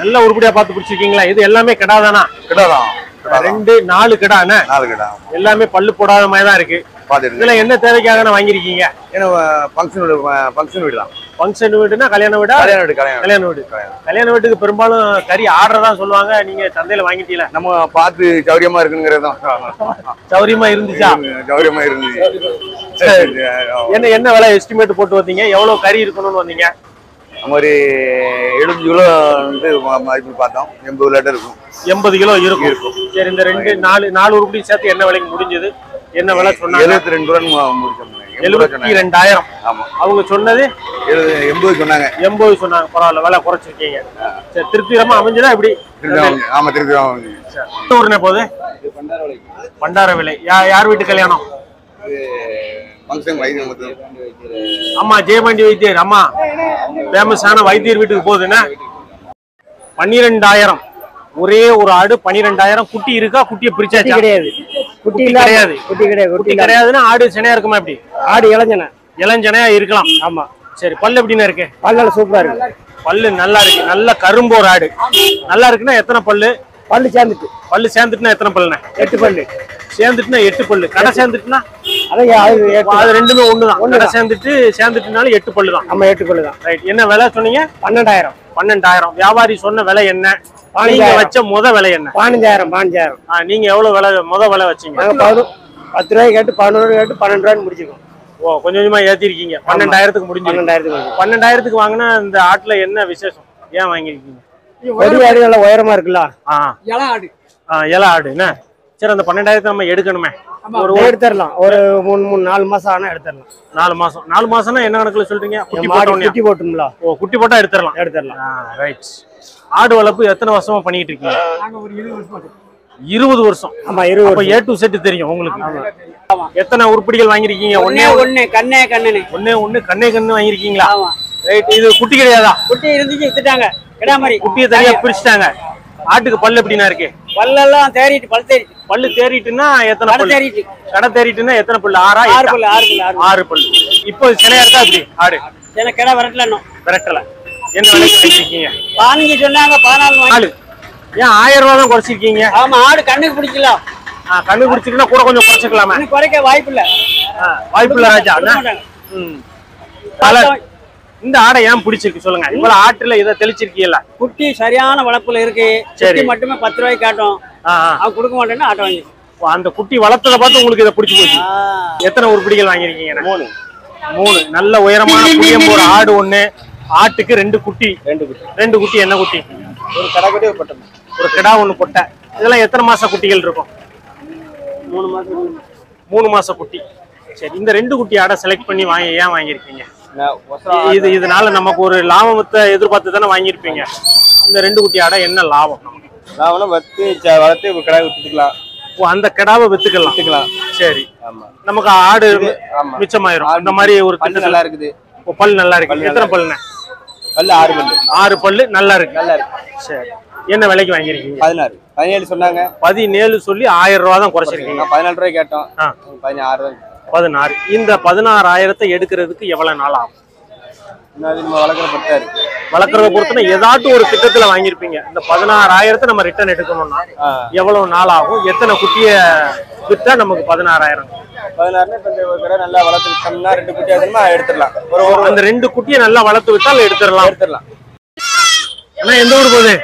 நல்ல உருப்படியா பார்த்து பிடிச்சிருக்கீங்களா? இது எல்லாமே கிடா தானா? கிடாதான். 2 4 கிடாண்ணே. 4 கிடா. எல்லாமே பல்லு போடாத மாதிரி தான் இருக்கு. இதுல என்ன தேவைக்காக வாங்கிருக்கீங்க? ஏன்னா ஃபங்க்ஷன் வீடு தான். ஃபங்க்ஷன் வீடுனா கல்யாண வீடா? கல்யாண வீடு. கல்யாண வீட்டுக்கு பெரும்பாலும் கறி ஆர்டர் தான் சொல்லுவாங்க. நீங்க சந்தையில வாங்கிட்டீங்களா? நம்ம பார்த்து சௌரியமா இருக்குங்கிறதான். சௌரியமா இருந்துச்சா? சௌரியமா இருந்துச்சு. என்ன விலை எஸ்டிமேட் போட்டு வந்தீங்க? எவ்வளவு கறி இருக்கணும்னு வந்தீங்க? நம்ம ஒரு 70 கிலோ வந்து மதிப்பு பார்த்தோம். 80 லிட்டர் இருக்கும். 80 கிலோ இருக்கும். சரி, இந்த 2 4 உருப்படி சேர்த்து என்ன விலைக்கு முடிஞ்சது? என்ன விலை சொன்னாங்க? 72 ரூபா முடிச்சோம். 72,000. ஆமா. அவங்க சொன்னது 80 சொன்னாங்க. 80 சொன்னாங்க. பரவாயில்ல, விலை குறைச்சிருக்கீங்க. சரி, திருப்திகரமா அமைஞ்சதா இப்படி? ஆமா, திருப்திகரமா அமைஞ்சது. ஊர்னே போகுது பண்டாரவிளை. யார் வீட்டு கல்யாணம்? அம்மா ஜெயபாண்டி வைத்தியர். அம்மா ஃபேமஸான வைத்தியர் வீட்டுக்கு போகுதுன்னா 12,000. ஒரே ஒரு ஆடு 12,000. குட்டி இருக்கா? குட்டியை பிரிச்சாச்சு? கிடையாது. குட்டி கிடையாது. குட்டி கிடையாதுன்னா ஆடு செனையா இருக்குமா? எப்படி? ஆடு இளஞ்சனையா இருக்கலாம். ஆமா. சரி, பல்லு எப்படின்னா இருக்கு? பல்லு சூப்பரா இருக்கு. பல்லு நல்லா இருக்கு. நல்ல கரும்போர் ஆடு. நல்லா இருக்குன்னா எத்தனை பல்லு? பல்லு சேர்ந்துட்டுனா எத்தனை பல்லுண்ணே? 8 பல்லு. சேர்ந்துட்டுனா 8 பல்லு. கடை சேர்ந்துட்டுனா அது ரெண்டுமே ஒண்ணுதான். கடை சேர்ந்துட்டுனாலும் 8 பல்லு தான். ஆமா, 8 பல்லு தான். ரைட். என்ன விலை சொன்னீங்க? 12,000. 12,000. வியாபாரி சொன்ன விலை என்ன? நீங்க வச்ச விலை என்ன? 15,000. நீங்க எவ்வளவு விலை விலை வச்சீங்க? 10 ரூபாய் கேட்டு 11 ரூபாய் கேட்டு 12 ரூபாய்னு முடிச்சிருக்கோம். ஓ, கொஞ்சம் கொஞ்சமா ஏத்திருக்கீங்க. 12,000க்கு முடிஞ்சு. 12,000க்கு வாங்கினா இந்த ஆட்டுல என்ன விசேஷம்? ஏன் வாங்கிருக்கீங்க? ஆடு நல்லா உயரமா இருக்குல்ல. இலை ஆடு என்ன? சரி, அந்த 12,000 நம்ம எடுக்கணுமே. எடுத்துடலாம். ஒரு 3-4 மாசம் ஆனா எடுத்துடலாம். 4 மாசம். 4 மாசம்னா என்ன கணக்குல சொல்றீங்க? குட்டி போட்டுங்களா? ஓ, குட்டி போட்டா எடுத்துடலாம். ரைட். ஆடு வளர்ப்பு எத்தனை வருஷமா பண்ணிட்டு இருக்கீங்க? 20 வருஷம். ஆமா, 20 வருஷம். A to Z தெரியும் உங்களுக்கு. எத்தனை உருப்படிகள் வாங்கிருக்கீங்க? ஒண்ணே கண்ணு வாங்கிருக்கீங்களா? ரைட். இது குட்டி கிடையாதா? குட்டி இருந்துச்சு, வித்துட்டாங்க. கிடா மாதிரி குட்டியை தனியா பிரிச்சுட்டாங்க. ஆட்டுக்கு பல்லு எப்படின்னா இருக்கு? பல்லெல்லாம் தேறிட்டு. பல்லு தேறிட்டுன்னா எத்தனை பல்லு? கடை தேறிட்டுன்னா எத்தனை பல்லு? 6 பல்லு. இப்போ சினையா இருக்கா? அப்படி ஆடு கிடா விரட்டல. என்ன விலைக்கு வாங்கிருக்கீங்க? 15 சொன்னாங்க. 14. ஏன் 1000 ரூபா தான் குறைச்சிருக்கீங்க? ஆமா, ஆடு கண்ணுக்கு பிடிக்கலாம். கண்ணு பிடிச்சிருக்கா கூட கொஞ்சம் குறைச்சிக்கலாமா? குறைக்க வாய்ப்பு இல்ல ராஜா. இந்த ஆடை ஏன் பிடிச்சிருக்கு சொல்லுங்க. இவ்வளவு ஆட்டுல இதை தெளிச்சிருக்கீங்களா? குட்டி சரியான வளர்ப்புல இருக்கு. குட்டி மட்டுமே 10 ரூபாய்க்கு காட்டும். அவன் கொடுக்க மாட்டேன்னா ஆட்டை வாங்கி. அந்த குட்டி வளர்த்ததை பார்த்து உங்களுக்கு இதை பிடிச்சி போச்சு. எத்தனை உருப்படிகள் வாங்கிருக்கீங்க? 3. நல்ல உயரமான புளியம்போர் ஆடு ஒண்ணு. ஆட்டுக்கு 2 குட்டி. 2 குட்டி. என்ன குட்டி? ஒரு கடா குட்டி, ஒரு பொட்டை. ஒரு கிடா, ஒண்ணு பொட்டை. இதெல்லாம் எத்தனை மாச குட்டிகள் இருக்கும்? 3 மாச குட்டி. சரி, இந்த 2 குட்டி ஆடை செலக்ட் பண்ணி ஏன் வாங்கிருக்கீங்க? இதனால நமக்கு ஒரு லாபத்தை எதிர்பார்த்து தானே வாங்கியிருப்பீங்க. இந்த 2 குட்டி ஆடை என்ன லாபம்? வளர்த்து கிடா வித்துக்கலாம். அந்த கிடாவை வித்துக்கலாம். சரி, நமக்கு ஆடு மிச்சமாயிரும். அந்த மாதிரி ஒரு திட்டம் நல்லா இருக்குது. பல் நல்லா இருக்கு. எத்தனை பல்லுண்ணே? பல்லு 6 பல்லு. 6 பல்லு நல்லா இருக்கு. சரி, என்ன விலைக்கு வாங்கிருக்கீங்க? 16. 17 சொன்னாங்க. 17 சொல்லி 1000 ரூபா தான் குறைச்சிருக்கீங்க. 14 ரூபாய் கேட்டோம். 16. 16. இந்த 16,000 எடுக்கிறதுக்கு எவ்வளவு நாள் ஆகும்? வளர்க்கறத பொறுத்துனா ஏதாட்டும் ஒரு திட்டத்துல வாங்கிருப்பீங்க. இந்த 16,000 நம்ம ரிட்டர்ன் எடுக்கணும்னா எவ்வளவு நாள் ஆகும்? எத்தனை குட்டிய வித்தா நமக்கு 16,000? 16 நல்லா வளர்த்து விட்டோம்னா 2 குட்டி எடுத்துடலாம். அந்த 2 குட்டியை நல்லா வளர்த்து விட்டால் எடுத்துடலாம். ஆனா எந்த ஊர் போகுது?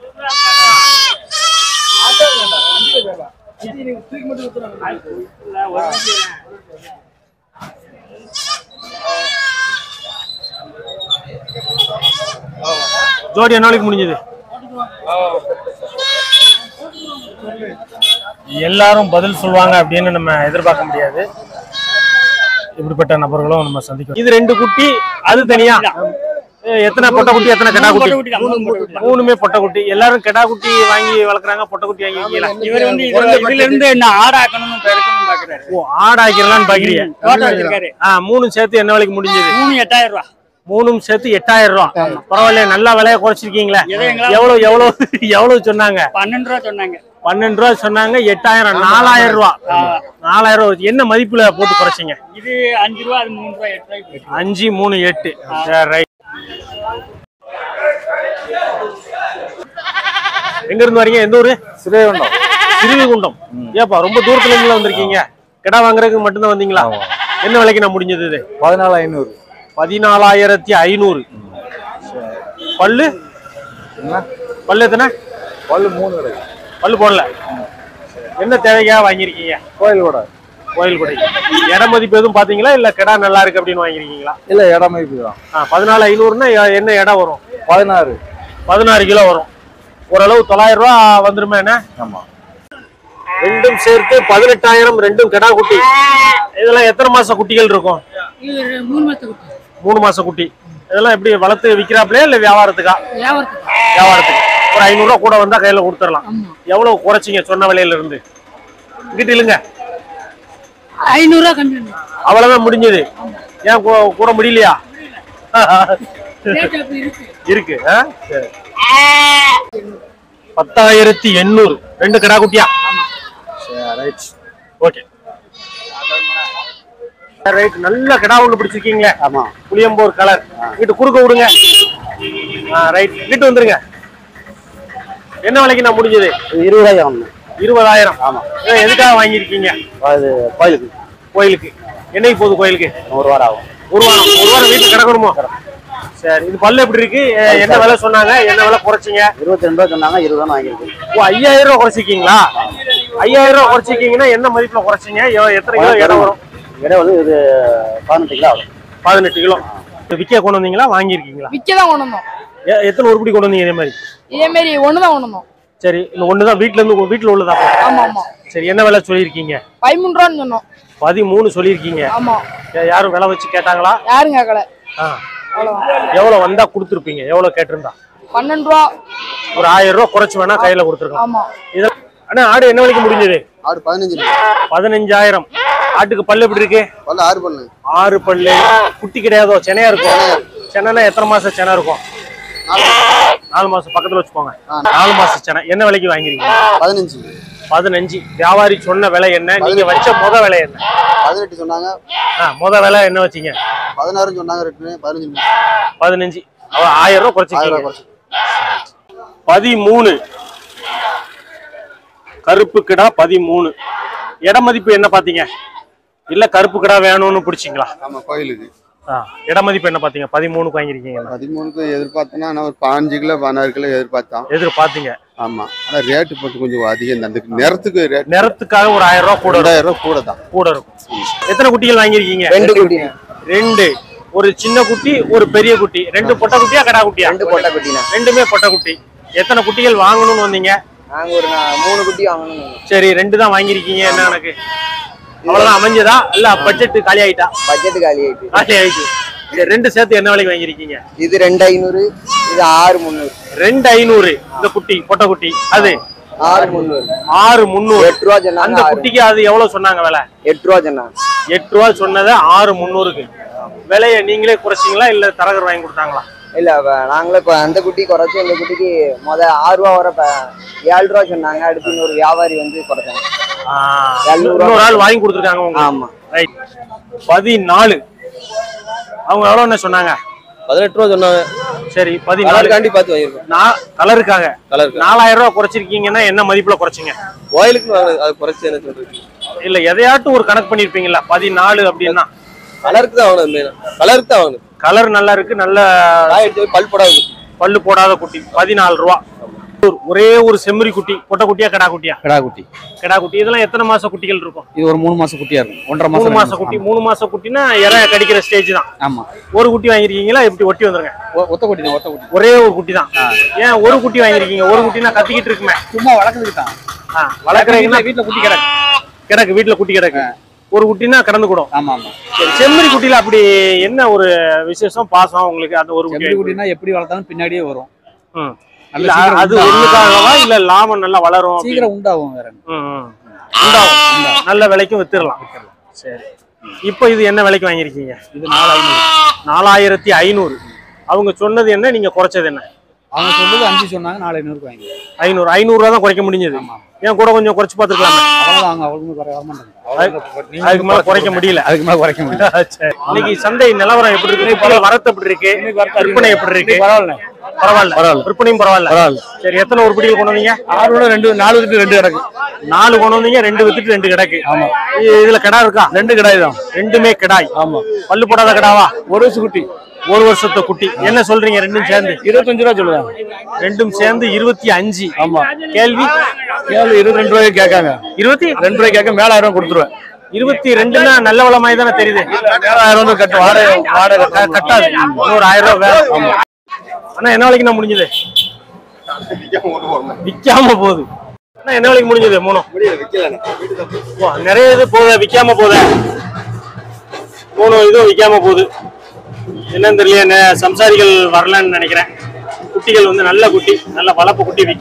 ஜோடி என்ன நாளைக்கு முடிஞ்சது? எல்லாரும் பதில் சொல்லுவாங்க அப்படின்னு நம்ம எதிர்பார்க்க முடியாது. இப்படிப்பட்ட நபர்களும் நம்ம சந்திக்கிறோம். இது 2 குட்டி, அது தனியா. எத்தனை பொட்டை குட்டி, எத்தனை கிடா குட்டி? 3மே பொட்டை குட்டி. எல்லாரும் கிடா குட்டி வாங்கி வளர்க்குறாங்க, பொட்டை குட்டி வாங்கி வைக்கலாம். இவர் வந்து இதுல இருந்து என்ன ஆடாக்கணும்னு பாக்குறாரு. ஓ, ஆடாக்கிறலாம்னு பாக்குறீங்க. 3 சேர்த்து என்ன விலைக்கு முடிஞ்சது? 3 8,000 ரூபாய். 3 சேர்த்து 8,000 ரூபா. பரவாயில்ல, நல்லா விலையை குறைச்சிருக்கீங்களா? எவ்வளவு சொன்னாங்க? 12 ரூபா சொன்னாங்க. 12 ரூபா சொன்னாங்க. 8,000. 4,000 ரூபா. 4,000 ரூபா. என்ன மதிப்புல போட்டு குறைச்சிங்க? இது 5 ரூபா, அது 3 ரூபா, 8 ரூபாய்க்கு. 5 3 8. சரி, ரைட். எங்க இருந்து வரீங்க? எந்த ஊரு? ஸ்ரீகுண்டம். ஸ்ரீகுண்டம். ஏப்பா ரொம்ப தூரத்துல இருந்து வந்திருக்கீங்க? கிடா வாங்குறதுக்கு மட்டும்தான் வந்தீங்களா? என்ன விலைக்கு நான் முடிஞ்சது இது? 14,500. 14,500. பல்லு பல்லு எத்தனை? பல்லு 3 கிடையாது. பல்லு போடல. என்ன தேவைக்காக வாங்கியிருக்கீங்க? கோயில் கூட. கோயில் கொடை. இட மதிப்பு எதுவும் பாத்தீங்களா இல்ல கிடா நல்லா இருக்கு அப்படின்னு வாங்கிருக்கீங்களா? இல்ல இடம் மதிப்பு தான். 14,500ன்னா என்ன இடம் வரும்? 16 கிலோ வரும். ஓரளவு 900 ரூபா வந்துருமே என்ன? ஆமா. ரெண்டும் சேர்த்து 18,000. ரெண்டும் கிடா குட்டி. இதெல்லாம் எத்தனை மாச குட்டிகள் இருக்கும்? 3 மாச குட்டி. இதெல்லாம் எப்படி வளர்த்து விக்கிறாப்லயா இல்ல வியாபாரத்துக்கா? வியாபாரத்துக்கு. ஒரு 500 ரூபா கூட வந்தா கையில கொடுத்துடலாம். எவ்வளவு குறைச்சிங்க சொன்ன விலையில இருந்து? இங்கிட்டு இல்லைங்க 500 ரூபா கம்மி. அவ்வளவுதான் முடிஞ்சது. ஏன் கூட முடியலையா? இருக்கு. சரி. 10,800. ரெண்டு கிடா குட்டியா? Okay right. நல்ல கிடா ஒண்ணு பிடிச்சிருக்கீங்களே. ஆமா. புளியம்போர் கலர். இங்கிட்டு குறுக்க விடுங்க. ரைட். இங்கிட்டு வந்துருங்க. என்ன விலைக்கு நான் முடிஞ்சது? 20,000. 20,000. ஆமா. எதுக்காக வாங்கியிருக்கீங்க? அது கோயிலுக்கு. கோயிலுக்கு. என்னைக்கு போகுது கோயிலுக்கு? 1 வாரம் ஆகும். 1 வாரம். 1 வாரம் வீட்டுல கிடக்கணுமோ? சரி. இது பல்லு எப்படி இருக்கு? என்ன விலை சொன்னாங்க? என்ன விலை குறைச்சிங்க? 22 ரூபா சொன்னாங்க. 20 ரூபா வாங்கிருக்கு. ஓ 5,000 ரூபா குறைச்சிருக்கீங்களா? 5,000 ரூபா குறைச்சிருக்கீங்கன்னா என்ன மதிப்புல குறைச்சிங்க? எத்தனை கிலோ இடம் வரும்? இடம் வந்து இது 18 கிலோ ஆகும். 18 கிலோ. விற்க கொண்டு வந்தீங்களா வாங்கியிருக்கீங்களா? விக்கதான் கொண்டு வந்தோம். எத்தனை உருப்படி கொண்டு வந்தீங்க இதே மாதிரி? இதே மாதிரி ஒண்ணுதான் கொண்டு வந்தோம். சரி. இந்த ஒண்ணுதான் வீட்டுல உள்ளதா? ஆமா ஆமா. சரி. என்ன விலை சொல்லியிருக்கீங்க? 13 ரூபான்னு சொன்னோம். 13 சொல்லியிருக்கீங்க. ஆமா. யாரும் விலை வச்சு கேட்டாங்களா? யாரும் கேட்கல. எவ்வளவு வந்தா கொடுத்துருப்பீங்க? எவ்வளவு கேட்டிருந்தா? 12 ரூபா. ஒரு 1000 ரூபா குறைச்சு வேணா கையில கொடுத்துருக்கோம். ஆமா. ஆனா ஆடு என்ன விலைக்கு முடிஞ்சது? ஆடு 15. 15,000. ஆட்டுக்கு பல்லு எப்படி இருக்கு? பல்லு 6 பல்லு. 6 பல்லு. குட்டி கிடையாதோ? சென்னையா இருக்கும். சென்னைனா எத்தனை மாசம் சென்னை இருக்கும்? 4 மாசம். பக்கத்துல வச்சுக்கோங்க. 4 மாசம் சென்னை. என்ன விலைக்கு வாங்கிருக்கீங்க? 15. 15. வியாபாரி சொன்ன விலை என்ன? நீங்க வச்ச முத விலை என்ன? 18 சொன்னாங்க. முத விலை என்ன வச்சீங்க? 16 சொன்னாங்க. 15. 15. 1000 ரூபாய் குறைச்சிருக்கீங்க. 13. கருப்பு கிடா 13. இட மதிப்பு என்ன பாத்தீங்க? இல்ல கருப்பு கிடா வேணும்னு பிடிச்சிங்களா? ஆமா கோயிலுக்கு. இட மதிப்பு என்ன பாத்தீங்க? 13க்கு வாங்கிருக்கீங்க. 13க்கு எதிர்பார்த்தனா நான் ஒரு 15 கிலோ 16 கிலோ எதிர்பார்த்தீங்க. ஆமா. ஆனா ரேட் போட்டு கொஞ்சம் அதிகம். அந்த நேரத்துக்கு நேரத்துக்காக ஒரு 1000 ரூபாய் கூட. 2000 ரூபாய் கூட தான். கூட இருக்கும். எத்தனை குட்டிகள் வாங்கிருக்கீங்க? 2 குட்டி. 2. ஒரு சின்ன குட்டி ஒரு பெரிய குட்டி. 2 பொட்டை குட்டியா கடா குட்டியா? 2 பொட்டை குட்டினா. ரெண்டுமே பொட்டை குட்டி. எத்தனை குட்டிகள் வாங்கணும்னு வந்தீங்க? நாங்க ஒரு 3 குட்டி வாங்கணும். சரி. 2 தான் வாங்கிருக்கீங்க. என்ன கணக்கு? அவ்வளவுதான் அமைஞ்சதா? இல்ல பட்ஜெட் காலி ஆயிட்டா? பட்ஜெட் காலி ஆயிட்டு. காலி ஆயிடுச்சு. சரி. 2 சேர்த்து என்ன விலைக்கு வாங்கிருக்கீங்க? இது 2,500. இது 6,300. 2,500. இந்த குட்டி பொட்டை குட்டி அது 6,300. 6,300. 8 ரூபா சொன்னாங்க. அந்த குட்டிக்கு அது எவ்வளவு சொன்னாங்க விலை? 8 ரூபா சொன்னாங்க. 8 ரூபா சொன்னதை 6,300க்கு. விலையை நீங்களே குறைச்சிங்களா இல்ல தரகர் வாங்கி கொடுத்தாங்களா? இல்ல நாங்களே அந்த குட்டி குறைச்சு இந்த குட்டிக்கு 6 ரூபா வர 7 ரூபா சொன்னாங்க. அடுத்து இன்னொரு வியாபாரி வந்து குறைச்சாங்க. இன்னொரு ஆள் வாங்கி கொடுத்துருக்காங்க உங்களுக்கு. ஆமா. ரைட். 14. அவங்க எவ்வளவு என்ன சொன்னாங்க? 18 ரூபா சொன்னாங்க. சரி. 14 காண்டி பார்த்து வாங்கிருக்கோம். கலருக்காக 4,000 ரூபாய் குறைச்சிருக்கீங்கன்னா என்ன மதிப்புல குறைச்சிங்க? கோயிலுக்கு அது குறைச்சு என்ன சொல்றீங்க? இல்ல எதையாட்டும் ஒரு கணக்கு பண்ணிருப்பீங்களா? 14 அப்படின்னா கலருக்கு தான் வாங்கணும். மெயினா கலருக்கு தான் வாங்கணும். கலர் நல்லா இருக்கு. நல்ல பல்லு போடாத குட்டி. 14 ரூபா. ஒரே ஒரு செம்மறி குட்டி. பொட்டை குட்டியா கடா குட்டியா? கடா குட்டி. கடா குட்டி. இதெல்லாம் எத்தனை மாச குட்டிகள் இருக்கும்? இது ஒரு 3 மாச குட்டியா இருக்கும். 1.5 மாசம். 3 மாச குட்டி. 3 மாச குட்டினா இறை கடிக்கிற ஸ்டேஜ் தான். ஆமா. ஒரு குட்டி வாங்கிருக்கீங்களா? எப்படி ஒட்டி வந்துருங்க? ஒத்த குட்டி தான். ஒத்த குட்டி. ஒரே ஒரு குட்டி தான். ஏன் ஒரு குட்டி வாங்கிருக்கீங்க? ஒரு குட்டினா கத்திக்கிட்டு இருக்குமே. சும்மா வளர்க்கறதுக்கு தான். வளர்க்குறீங்கன்னா வீட்டுல குட்டி கிடக்கு. வீட்டுல குட்டி கிடக்கு. ஒரு குட்டினா கடந்து கூடும். ஆமா ஆமா. செம்மறி குட்டியில அப்படி என்ன ஒரு விசேஷம் பாசம் உங்களுக்கு? அந்த ஒரு செம்மறி குட்டினா எப்படி வளர்த்தாலும் பின்னாடியே வரும். அது ஒண்ணுக்காகவா இல்ல லாபம் நல்லா வளரும்? சீக்கிரம் உண்டாகும். வேற உண்டாகும். நல்ல விலைக்கும் வித்துடலாம். சரி. இப்போ இது என்ன விலைக்கு வாங்கிருக்கீங்க? இது 4,500. 4,500. அவங்க சொன்னது என்ன? நீங்க குறைச்சது என்ன? அவங்க சொன்னது 5 சொன்னாங்க. 4,500 வாங்கி. 500 ரூபா தான் குறைக்க முடிஞ்சது. ஏன் கூட கொஞ்சம் குறைச்சு பார்த்துருக்கலாமே? அவ்வளவுதான். அவங்களுக்கு வர மாட்டாங்க. அதுக்கு மேல குறைக்க முடியல. இன்னைக்கு சந்தை நிலவரம் எப்படி இருக்கு? வரத்து எப்படி இருக்கு? விற்பனை எப்படி இருக்கு? பரவாயில்ல. பரவாயில்ல விற்பனையும் பரவாயில்ல. சரி, எத்தனை உருப்படிகள் கொண்டு வந்தீங்க? 4 விட்டு 2 கிடக்கு. 4 கொண்டு வந்தீங்க, 2 வித்துட்டு 2 கிடக்கு. ஆமா. இதுல கிடா இருக்கா? 2 கிடாய் தான். ரெண்டுமே கிடாய். ஆமா. பல்லு போடாத கிடாவா? 1 வருஷ குட்டி. 1 வருஷத்து குட்டி. என்ன சொல்றீங்க ரெண்டும் சேர்ந்து? 25 ரூபா சொல்லுவாங்க. ரெண்டும் சேர்ந்து 25. ஆமா. கேள்வி 22 ரூபாய்க்கு கேட்காங்க. 22 ரூபாய்க்கு கேட்க மேல 1000 ரூபாய் கொடுத்துருவேன். 22னா நல்ல வளமாய் தானே தெரியுது. 1000 கட்டு வாடகை கட்டாது. ஒரு 1000 ரூபாய் வேற. அண்ணா என்ன விலைக்கு நான் முடிஞ்சது? விக்காம போகுது. அண்ணா என்ன விலைக்கு முடிஞ்சது? 3 நிறைய இது போத விக்காம போத 3 இதுவும் விக்காம போகுது. என்னன்னு தெரியல, சம்சாரிகள் வரலன்னு நினைக்கிறேன். குட்டிகள் வந்து நல்ல குட்டி, நல்ல வளர்ப்பு குட்டி.